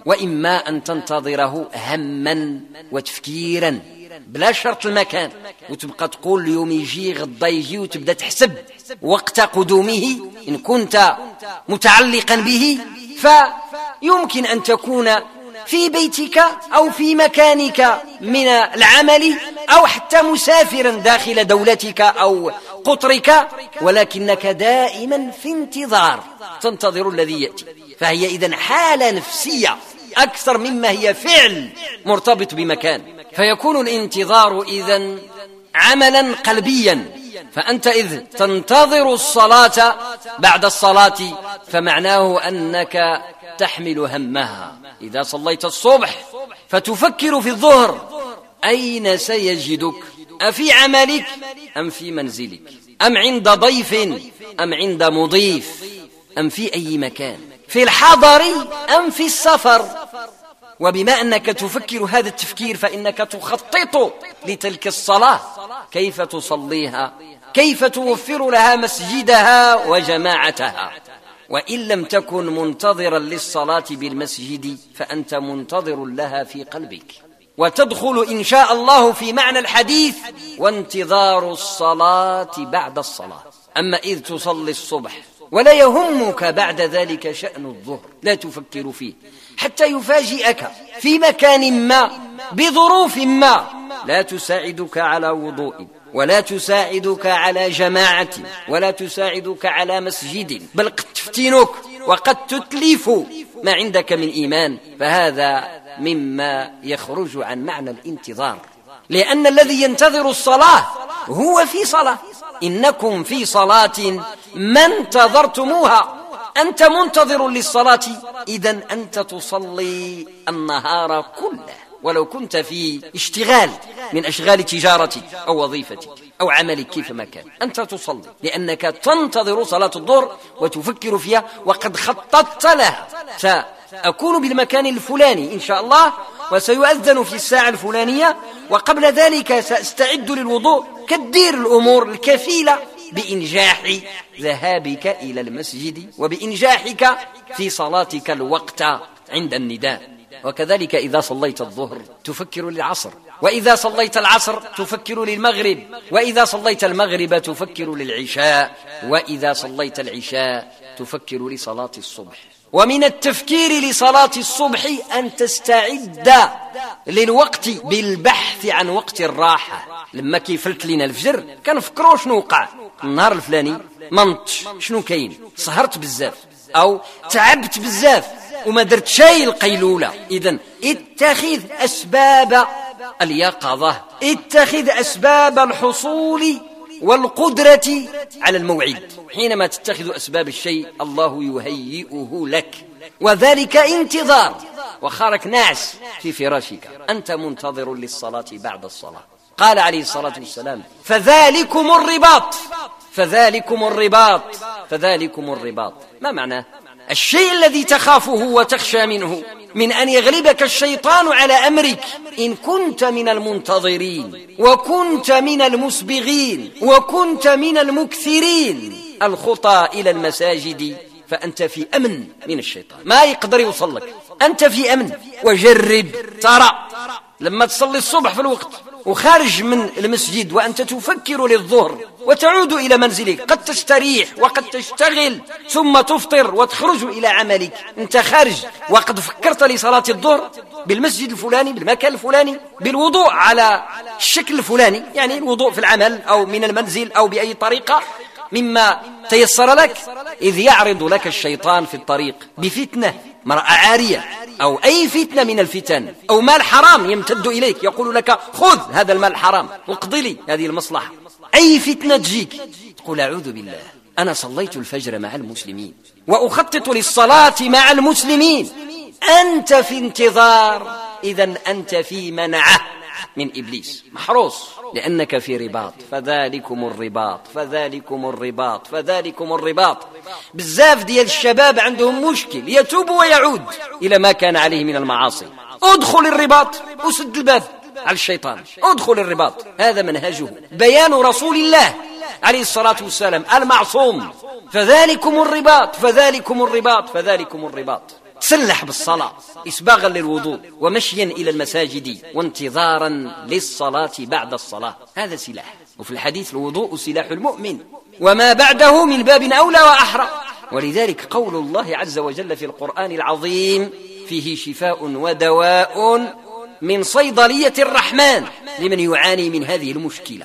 وإما أن تنتظره هما وتفكيرا بلا شرط المكان، وتبقى تقول اليوم يجي غدا يجي، وتبدأ تحسب وقت قدومه إن كنت متعلقا به، فيمكن أن تكون في بيتك أو في مكانك من العمل، أو حتى مسافرا داخل دولتك أو قطرك، ولكنك دائما في انتظار تنتظر الذي يأتي. فهي إذن حالة نفسية أكثر مما هي فعل مرتبط بمكان. فيكون الانتظار إذن عملا قلبيا. فأنت إذ تنتظر الصلاة بعد الصلاة فمعناه أنك تحمل همها. إذا صليت الصبح فتفكر في الظهر أين سيجدك، أفي عملك أم في منزلك أم عند ضيف أم عند مضيف أم في أي مكان، في الحضر أم في السفر. وبما أنك تفكر هذا التفكير فإنك تخطط لتلك الصلاة، كيف تصليها، كيف توفر لها مسجدها وجماعتها. وإن لم تكن منتظرا للصلاة بالمسجد فأنت منتظر لها في قلبك، وتدخل إن شاء الله في معنى الحديث وانتظار الصلاة بعد الصلاة. أما إذ تصلي الصبح ولا يهمك بعد ذلك شأن الظهر، لا تفكر فيه حتى يفاجئك في مكان ما بظروف ما لا تساعدك على وضوء، ولا تساعدك على جماعة، ولا تساعدك على مسجد، بل قد تفتنك وقد تتلف ما عندك من إيمان، فهذا مما يخرج عن معنى الانتظار. لأن الذي ينتظر الصلاة هو في صلاة. إنكم في صلاة ما انتظرتموها، أنت منتظر للصلاة، إذن أنت تصلي النهار كله، ولو كنت في اشتغال من أشغال تجارتك أو وظيفتك أو عملك كيفما كان، أنت تصلي لأنك تنتظر صلاة الظهر وتفكر فيها وقد خططت لها. سأكون بالمكان الفلاني إن شاء الله وسيؤذن في الساعة الفلانية، وقبل ذلك سأستعد للوضوء، كدير الأمور الكفيلة بإنجاح ذهابك إلى المسجد وبإنجاحك في صلاتك الوقت عند النداء. وكذلك إذا صليت الظهر تفكر للعصر، وإذا صليت العصر تفكر للمغرب، وإذا صليت المغرب تفكر للعشاء، وإذا صليت العشاء تفكر لصلاة الصبح. ومن التفكير لصلاة الصبح أن تستعد للوقت بالبحث عن وقت الراحة. لما كيفلت لنا الفجر كنفكروا شنو وقع النهار الفلاني، منطش شنو كاين، سهرت بزاف أو تعبت بزاف وما درت شيء القيلولة. إذن اتخذ أسباب اليقظة، اتخذ أسباب الحصول والقدرة على الموعد. حينما تتخذ أسباب الشيء الله يهيئه لك، وذلك انتظار. وخارك ناعس في فراشك، أنت منتظر للصلاة بعد الصلاة. قال عليه الصلاة والسلام فذلكم الرباط، فذلكم الرباط، فذلكم الرباط. ما معناه؟ الشيء الذي تخافه وتخشى منه من أن يغلبك الشيطان على أمرك، إن كنت من المنتظرين وكنت من المسبغين وكنت من المكثرين الخطى إلى المساجد فأنت في أمن من الشيطان، ما يقدر يوصل لك، أنت في أمن. وجرب ترى لما تصلي الصبح في الوقت وخارج من المسجد وأنت تفكر للظهر وتعود إلى منزلك، قد تستريح وقد تشتغل ثم تفطر وتخرج إلى عملك، أنت خارج وقد فكرت لصلاة الظهر بالمسجد الفلاني، بالمكان الفلاني، بالوضوء على الشكل الفلاني، يعني الوضوء في العمل أو من المنزل أو بأي طريقة مما تيسر لك. إذ يعرض لك الشيطان في الطريق بفتنة، مرأة عارية أو أي فتنة من الفتن أو مال حرام يمتد إليك، يقول لك خذ هذا المال الحرام واقضي لي هذه المصلحة. أي فتنة تجيك تقول أعوذ بالله، أنا صليت الفجر مع المسلمين وأخطط للصلاة مع المسلمين. أنت في انتظار، إذن أنت في منعه من إبليس، محروس لأنك في رباط. فذلكم الرباط، فذلكم الرباط، فذلكم الرباط. بزاف ديال الشباب عندهم مشكل، يتوب ويعود إلى ما كان عليه من المعاصي. ادخل الرباط وسد الباب على الشيطان، ادخل الرباط. هذا منهجه، بيان رسول الله عليه الصلاة والسلام المعصوم. فذلكم الرباط، فذلكم الرباط، فذلكم الرباط. تسلح بالصلاة إسباغا للوضوء ومشيا إلى المساجد وانتظارا للصلاة بعد الصلاة، هذا سلاح. وفي الحديث الوضوء سلاح المؤمن وما بعده من باب أولى وأحرى. ولذلك قول الله عز وجل في القرآن العظيم فيه شفاء ودواء من صيدلية الرحمن لمن يعاني من هذه المشكلة.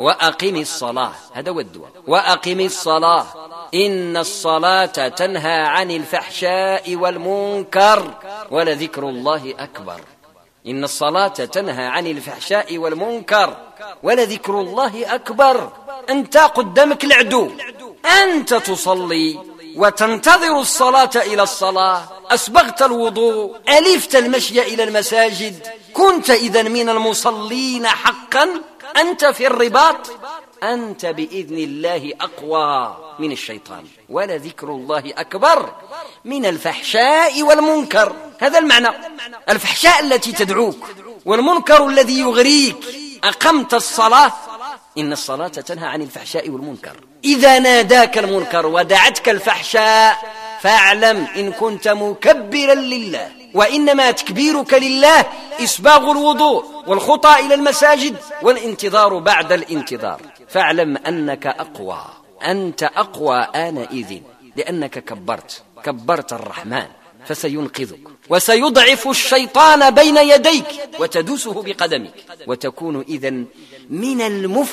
وأقم الصلاة، هذا هو الدعاء، وأقم الصلاة إن الصلاة تنهى عن الفحشاء والمنكر ولذكر الله أكبر. إن الصلاة تنهى عن الفحشاء والمنكر ولذكر الله أكبر. أنت قدامك العدو، أنت تصلي وتنتظر الصلاة إلى الصلاة، أسبغت الوضوء، ألفت المشي إلى المساجد، كنت إذن من المصلين حقا، أنت في الرباط، أنت بإذن الله أقوى من الشيطان. ولذكر الله أكبر من الفحشاء والمنكر. هذا المعنى، الفحشاء التي تدعوك والمنكر الذي يغريك. أقمت الصلاة، إن الصلاة تنهى عن الفحشاء والمنكر. إذا ناداك المنكر ودعتك الفحشاء فاعلم إن كنت مكبرا لله، وإنما تكبيرك لله إسباغ الوضوء والخطى إلى المساجد والانتظار بعد الانتظار. فاعلم أنك أقوى، أنت أقوى آنئذ، لأنك كبرت كبرت الرحمن فسينقذك، وسيضعف الشيطان بين يديك وتدوسه بقدمك، وتكون إذن من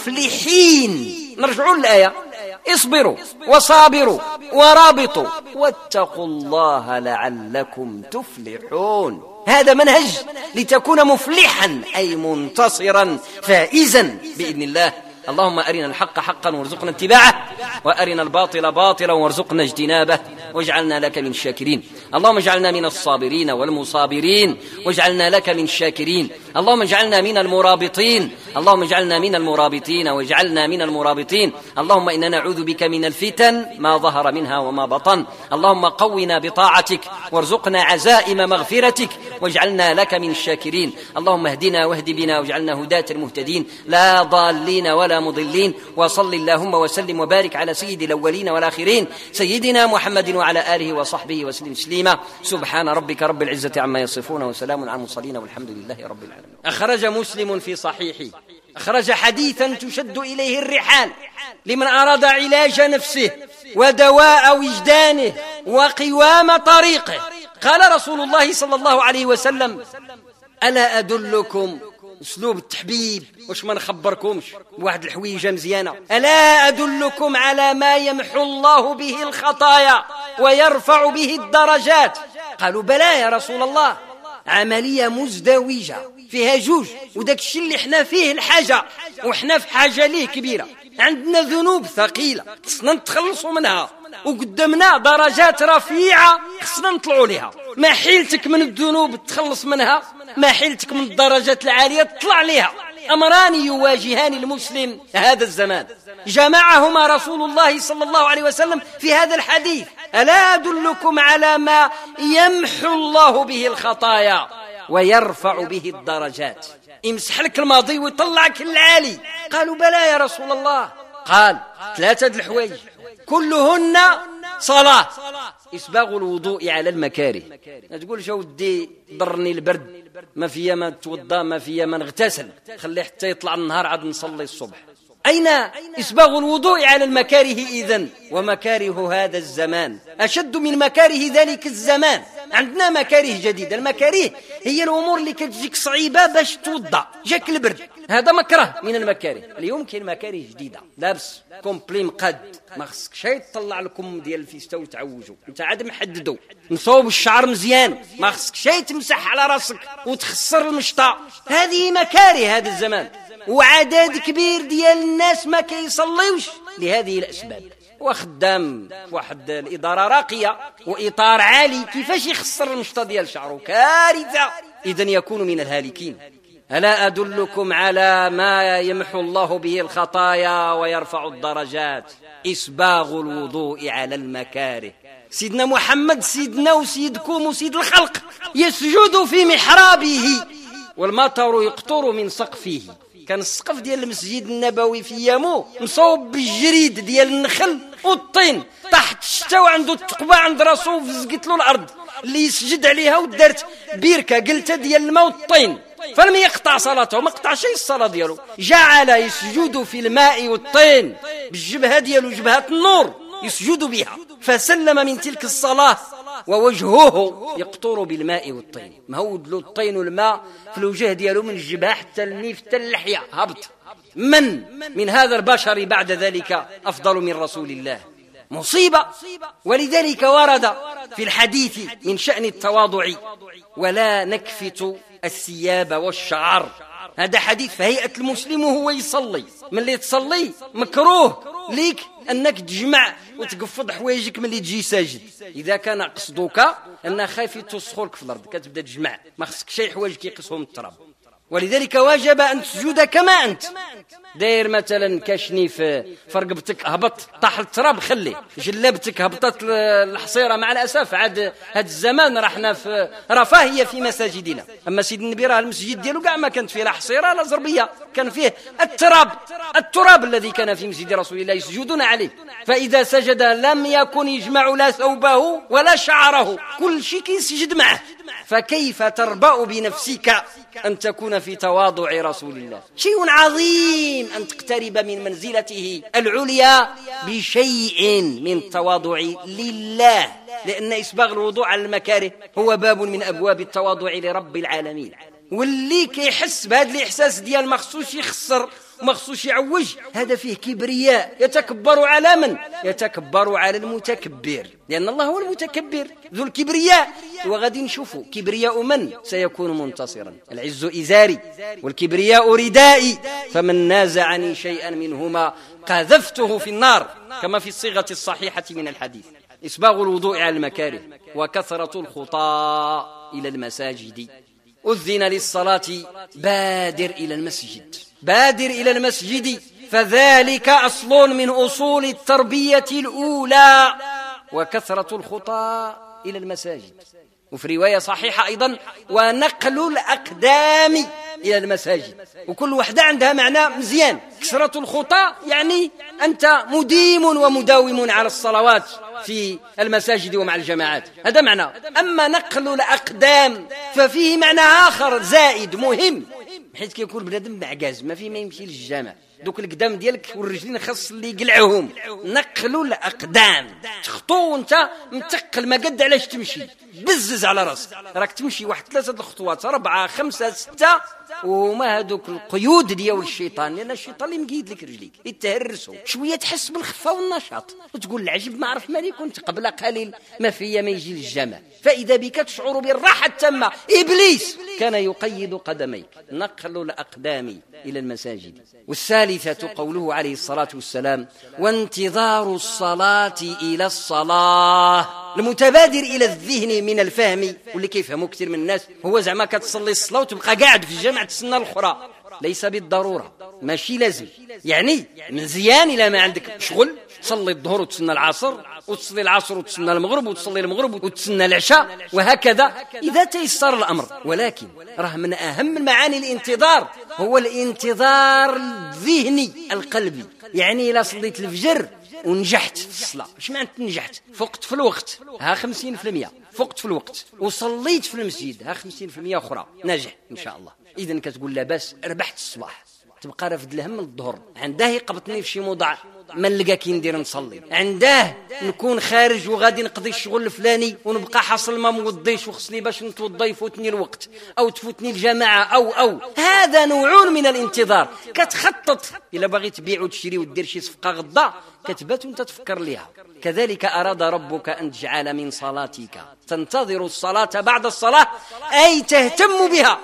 المفلحين. نرجع للآية: اصبروا وصابروا ورابطوا واتقوا الله لعلكم تفلحون. هذا منهج لتكون مفلحا، أي منتصرا فائزا بإذن الله. اللهم أرنا الحق حقا وارزقنا اتباعه، وأرنا الباطل باطلا وارزقنا اجتنابه، واجعلنا لك من الشاكرين. اللهم اجعلنا من الصابرين والمصابرين، واجعلنا لك من الشاكرين. اللهم اجعلنا من المرابطين، اللهم اجعلنا من المرابطين واجعلنا من المرابطين. اللهم إنا نعوذ بك من الفتن ما ظهر منها وما بطن. اللهم قونا بطاعتك وارزقنا عزائم مغفرتك، واجعلنا لك من الشاكرين. اللهم اهدنا واهد بنا واجعلنا هداة المهتدين لا ضالين ولا مضلين. وصل اللهم وسلم وبارك على سيد الأولين والآخرين سيدنا محمد وعلى آله وصحبه وسلم تسليما. سبحان ربك رب العزة عما يصفون وسلام على المرسلين والحمد لله رب العالمين. أخرج مسلم في صحيحه، أخرج حديثا تشد إليه الرحال لمن أراد علاج نفسه ودواء وجدانه وقوام طريقه. قال رسول الله صلى الله عليه وسلم: ألا أدلكم، أسلوب التحبيب، واش ما نخبركمش واحد الحويجة مزيانة، ألا أدلكم على ما يمحو الله به الخطايا ويرفع به الدرجات؟ قالوا: بلى يا رسول الله. عملية مزدوجة فيها جوج، وداك الشيء اللي احنا فيه الحاجة، وحنا في حاجة ليه كبيرة. عندنا ذنوب ثقيلة خصنا نتخلصوا منها، وقدامنا درجات رفيعة خصنا نطلعوا لها. ما حيلتك من الذنوب تخلص منها، ما حيلتك من الدرجات العالية تطلع لها. أمران يواجهان المسلم هذا الزمان، جمعهما رسول الله صلى الله عليه وسلم في هذا الحديث: ألا أدلكم على ما يمحو الله به الخطايا ويرفع به الدرجات؟ يمسح لك الماضي ويطلعك العالي. قالوا: بلى يا رسول الله. قال: ثلاثة الحوايج كلهن صلاة. إسباغ الوضوء على المكاره. ما تقولش ودي ضرني البرد، ما فيا ما توضى، ما فيا ما نغتسل، خلي حتى يطلع النهار عاد نصلي الصبح. أين إسباغ الوضوء على المكاره إذن؟ ومكاره هذا الزمان أشد من مكاره ذلك الزمان. عندنا مكاره جديدة. المكاره هي الأمور اللي كتجيك صعيبة باش توضى، جاك البرد، هذا مكره من المكاره. اليوم كاين مكاره جديدة، لابس كومبلي مقاد، ما خصك شي تطلع لكم ديال الفيستا وتعوجوا، انت عاد محددو. نصوب الشعر مزيان، ما خصك شي تمسح على راسك وتخسر المشطة. هذه مكاره هذا الزمان. وعدد كبير ديال الناس ما كيصليوش لهذه الأسباب. وخدام واحد الإدارة راقية وإطار عالي، كيفاش يخسر المشطة ديال شعره؟ كارثة. إذن يكون من الهالكين. ألا أدلكم على ما يمحو الله به الخطايا ويرفع الدرجات؟ إسباغ الوضوء على المكاره. سيدنا محمد سيدنا وسيدكم وسيد الخلق يسجد في محرابه والمطر يقطر من سقفه. كان السقف ديال المسجد النبوي في يامو مصوب بالجريد ديال النخل والطين تحت الشتاء، وعنده التقبة عند راسو فزقت له الأرض اللي يسجد عليها، ودارت بيركة قلتها ديال الماء والطين، فلم يقطع صلاته، ما قطع شيء الصلاة ديالو. جعل يسجد في الماء والطين بالجبهة ديالو، جبهة النور يسجد بها، فسلم من تلك الصلاة ووجهه يقطر بالماء والطين. مهود له الطين والماء في الوجه ديالو من الجبهة حتى النيف حتى اللحية، هبط من من هذا البشر بعد ذلك أفضل من رسول الله؟ مصيبة. ولذلك ورد في الحديث من شأن التواضع: ولا نكفت الثياب والشعر. هذا حديث في هيئة المسلم وهو يصلي. من اللي تصلي مكروه ليك أنك تجمع وتقفض حوايجك من اللي تجي ساجد. إذا كان قصدك أنها خايف تسخرك في الأرض كتبدأ تجمع، ما خصك شيء حوايجك يقصهم التراب. ولذلك واجب أن تسجد كما أنت داير. مثلا كاشني في فرقبتك هبط طاح التراب خليه، جلابتك هبطت الحصيرة مع الأسف عاد هذا الزمان رحنا في رفاهية في مساجدنا. أما سيد النبي راه المسجد ديالو كاع ما كانت فيه لا حصيرة لا زربية، كان فيه التراب التراب الذي كان في مسجد رسول الله يسجدون عليه. فإذا سجد لم يكن يجمع لا ثوبه ولا شعره، كل شيء كيسجد معه. فكيف تربأ بنفسك أن تكون في تواضع رسول الله؟ شيء عظيم أن تقترب من منزلته العليا بشيء من التواضع لله، لأن إسباغ الوضوء على المكاره هو باب من أبواب التواضع لرب العالمين. واللي كيحس بهذا الإحساس ديال ما خصوش يخسر وما خصوش يعوج، هذا فيه كبرياء. يتكبر على من؟ يتكبر على المتكبر، لأن الله هو المتكبر ذو الكبرياء. وغادي نشوفوا كبرياء من سيكون منتصرا. العز إزاري والكبرياء ردائي، فمن نازعني شيئا منهما قذفته في النار، كما في الصيغة الصحيحة من الحديث. إسباغ الوضوء على المكاره وكثرة الخطى إلى المساجد. أذن للصلاة بادر إلى المسجد، بادر إلى المسجد، فذلك أصل من أصول التربية الأولى. وكثرة الخطى إلى المساجد. وفي رواية صحيحة أيضا: ونقل الأقدام إلى المساجد. وكل واحدة عندها معنى مزيان. كثرة الخطى يعني أنت مديم ومداوم على الصلوات في المساجد ومع الجماعات، هذا معنى. أما نقل الأقدام ففيه معنى آخر زائد مهم، حيث كيكون بنادم معجاز ما فيه ما يمشي للجامع، دوك القدام ديالك والرجلين خاص اللي يقلعوهم. نقلوا الأقدام، تخطو وانت متقل ما قد علاش تمشي، بزز على راسك، راك تمشي واحد ثلاثة الخطوات أربعة خمسة ستة، وما هذوك القيود ديال الشيطان، لأن الشيطان اللي مقيد لك رجليك يتهرسوا شوية، تحس بالخفة والنشاط وتقول العجب ما عرف مالي كنت قبل قليل ما فيا ما يجي للجامع. فإذا بك تشعر بالراحة التامة. إبليس كان يقيد قدميك. نقل الأقدام إلى المساجد. والثالثة قوله عليه الصلاة والسلام: وانتظار الصلاة إلى الصلاة. المتبادر إلى الذهن من الفهم واللي كيفهموا كثير من الناس هو زعما كتصلي الصلاة وتبقى قاعد في الجامع تسنى الأخرى. ليس بالضرورة، ماشي لازم. يعني مزيان إلى ما عندك شغل تصلي الظهر وتسنى العصر، وتصلي العصر وتسنى المغرب، وتصلي المغرب وتسنى العشاء، وهكذا إذا تيسر الأمر. ولكن راه من أهم المعاني الانتظار هو الانتظار الذهني القلبي. يعني إلا صليت الفجر ونجحت في الصلاة، اش معنى نجحت؟ فقت في الوقت، ها خمسين في المية فقت في الوقت، وصليت في المسجد، ها خمسين في المية أخرى ناجح إن شاء الله. إذن كتقول لا بس ربحت الصباح. تبقى رافد الهم الظهر، عنده يقبطني في شي موضع ما نلقى كي ندير نصلي، عنده نكون خارج وغادي نقضي الشغل الفلاني ونبقى حاصل ما موضيش وخصني باش نتوضى يفوتني الوقت او تفوتني الجماعه او او هذا نوع من الانتظار. كتخطط الا باغي تبيع وتشري ودير شي صفقه غدا كتبات وانت تفكر ليها. كذلك أراد ربك أن تجعل من صلاتك تنتظر الصلاة بعد الصلاة، أي تهتم بها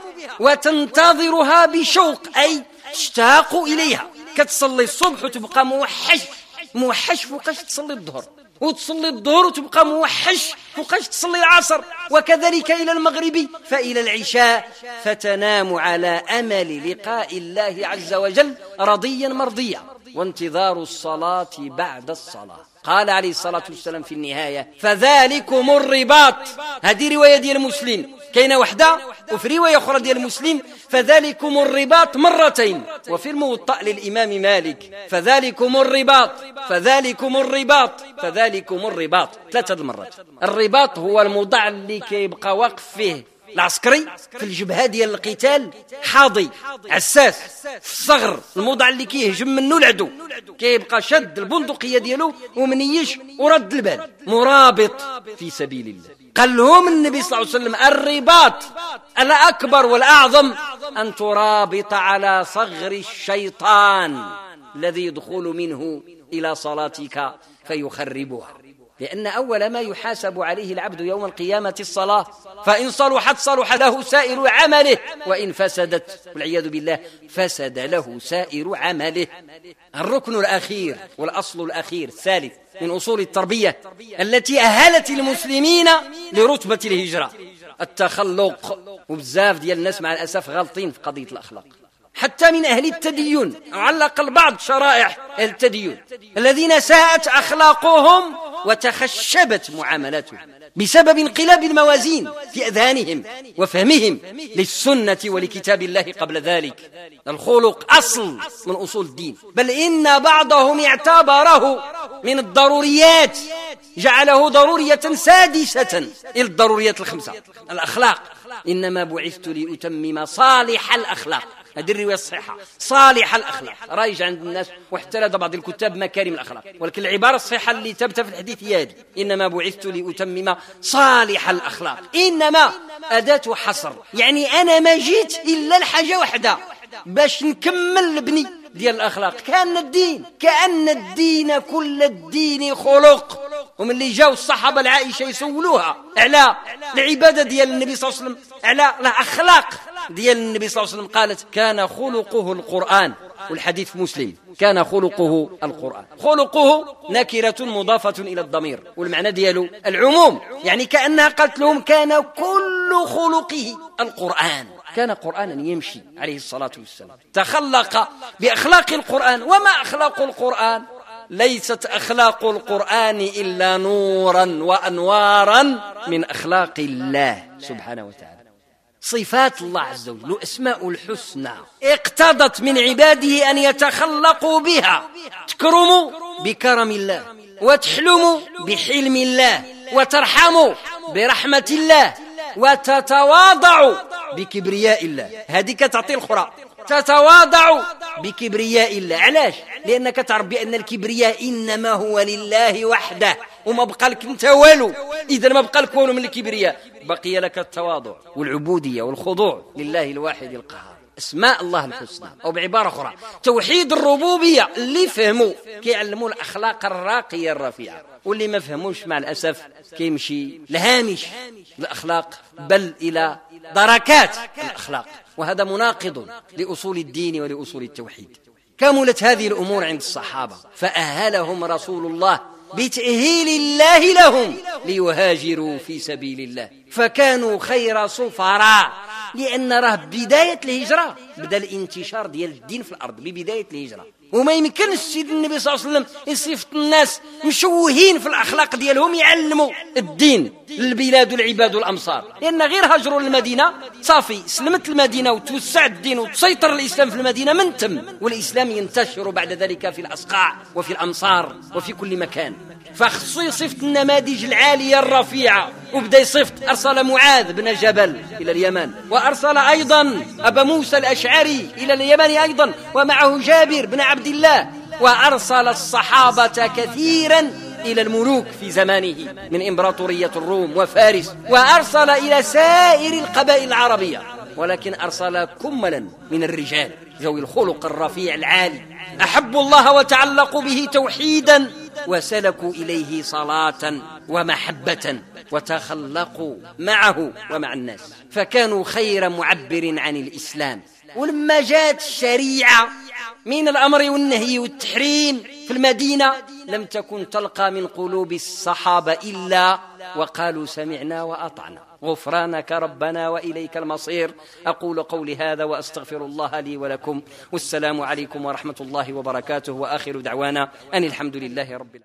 وتنتظرها بشوق، أي تشتاق إليها. كتصلي الصبح وتبقى موحش موحش فوقاش تصلي الظهر، وتصلي الظهر وتبقى موحش فوقاش تصلي العصر، وكذلك إلى المغرب فإلى العشاء، فتنام على أمل لقاء الله عز وجل رضيا مرضيا. وانتظار الصلاة بعد الصلاة. قال عليه الصلاة والسلام في النهاية: فذلكم الرباط. هذه رواية ديال مسلم، كاينة وحدة وفي رواية أخرى ديال مسلم فذلكم الرباط مرتين، وفي الموطأ للإمام مالك فذلكم الرباط فذلكم الرباط فذلكم الرباط ثلاثة المرات. الرباط هو الموضع اللي كيبقى واقف فيه العسكري في الجبهة ديال القتال حاضي عساس في الصغر، الموضع اللي كيهجم منه العدو كيبقى شد البندقية ديالو ومنيش ورد البال، مرابط في سبيل الله. قال لهم النبي صلى الله عليه وسلم الرباط الأكبر والأعظم أن ترابط على صغر الشيطان الذي يدخل منه إلى صلاتك فيخربها، لأن أول ما يحاسب عليه العبد يوم القيامة الصلاة، فإن صلحت صلح له سائر عمله، وإن فسدت والعياذ بالله فسد له سائر عمله. الركن الأخير والأصل الأخير الثالث من أصول التربية التي أهلت المسلمين لرتبة الهجرة التخلق. وبزاف ديال الناس مع الأسف غالطين في قضية الأخلاق، حتى من أهل التدين أو على الأقل بعض شرائح التدين الذين ساءت أخلاقهم وتخشبت معاملاتهم بسبب انقلاب الموازين في أذهانهم وفهمهم للسنة ولكتاب الله قبل ذلك. الخلق أصل من أصول الدين، بل إن بعضهم اعتبره من الضروريات، جعله ضرورية سادسة إلى الضروريات الخمسة. الأخلاق، إنما بعثت لأتمم صالح الأخلاق، هذه الرواية الصحيحة، صالح الأخلاق رايج عند الناس واحتلت بعض الكتاب مكارم الأخلاق، ولكن العبارة الصحيحة اللي ثبت في الحديث هي هذه، إنما بعثت لأتمم صالح الأخلاق. إنما أداة حصر، يعني أنا ما جيت إلا الحاجة واحدة باش نكمل البني ديال الأخلاق. كأن الدين كأن الدين كل الدين خلق. ومن اللي جاو الصحابة العائشة يسولوها على العبادة ديال النبي صلى الله عليه وسلم، على الأخلاق ديال النبي صلى الله عليه وسلم، قالت كان خلقه القرآن، والحديث في مسلم كان خلقه القرآن. خلقه نكرة مضافة إلى الضمير، والمعنى دياله العموم، يعني كأنها قالت لهم كان كل خلقه القرآن، كان قرآنا يمشي عليه الصلاة والسلام، تخلق بأخلاق القرآن. وما أخلاق القرآن؟ ليست أخلاق القرآن إلا نورا وأنوارا من أخلاق الله سبحانه وتعالى. صفات الله عز وجل، أسماء الحسنى اقتضت من عباده أن يتخلقوا بها، تكرموا بكرم الله، وتحلموا بحلم الله، وترحموا برحمة الله، وتتواضعوا بكبرياء الله. هذه كتعطي الأخرى، تتواضع بكبرياء الله. علاش؟ لأنك تعرف بأن الكبرياء إنما هو لله وحده، وما بقى لك انت والو. إذا ما بقى لك والو من الكبرياء، بقي لك التواضع والعبودية والخضوع لله الواحد القهار. اسماء الله الحسنى، أو بعبارة أخرى توحيد الربوبية، اللي فهموا كيعلموا الأخلاق الراقية الرفيعة، واللي ما فهموش مع الأسف كيمشي لهامش الأخلاق بل إلى دركات الأخلاق، وهذا مناقض لأصول الدين ولأصول التوحيد. كملت هذه الأمور عند الصحابة، فأهلهم رسول الله بتأهيل الله لهم ليهاجروا في سبيل الله، فكانوا خير سفراء. لأن راه بداية الهجرة بدأ الانتشار ديال الدين في الأرض ببداية الهجرة، وما يمكنش السيد النبي صلى الله عليه وسلم يصيفط الناس مشوهين في الأخلاق ديالهم يعلموا الدين للبلاد والعباد والأمصار، لأن غير هاجروا للمدينة صافي سلمت المدينة وتوسع الدين وتسيطر الإسلام في المدينة من تم، والإسلام ينتشر بعد ذلك في الأصقاع وفي الأمصار وفي كل مكان. فخصو يصفت النماذج العالية الرفيعة، وبدأ يصفت أرسل معاذ بن جبل إلى اليمن، وأرسل أيضا أبا موسى الأشعري إلى اليمن أيضا، ومعه جابر بن عبد الله، وأرسل الصحابة كثيرا إلى الملوك في زمانه من إمبراطورية الروم وفارس، وأرسل إلى سائر القبائل العربية، ولكن أرسل كملا من الرجال ذوي الخلق الرفيع العالي، أحبوا الله وتعلقوا به توحيدا، وسلكوا إليه صلاة ومحبة، وتخلقوا معه ومع الناس، فكانوا خير معبر عن الإسلام. ولما جاءت الشريعة من الأمر والنهي والتحريم في المدينة، لم تكن تلقى من قلوب الصحابة إلا وقالوا سمعنا وأطعنا غفرانك ربنا وإليك المصير. أقول قولي هذا وأستغفر الله لي ولكم، والسلام عليكم ورحمة الله وبركاته، وآخر دعوانا أن الحمد لله رب العالمين.